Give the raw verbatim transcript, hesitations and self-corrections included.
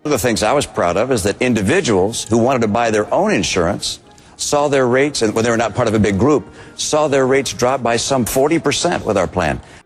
One of the things I was proud of is that individuals who wanted to buy their own insurance saw their rates, and when they were not part of a big group, saw their rates drop by some forty percent with our plan.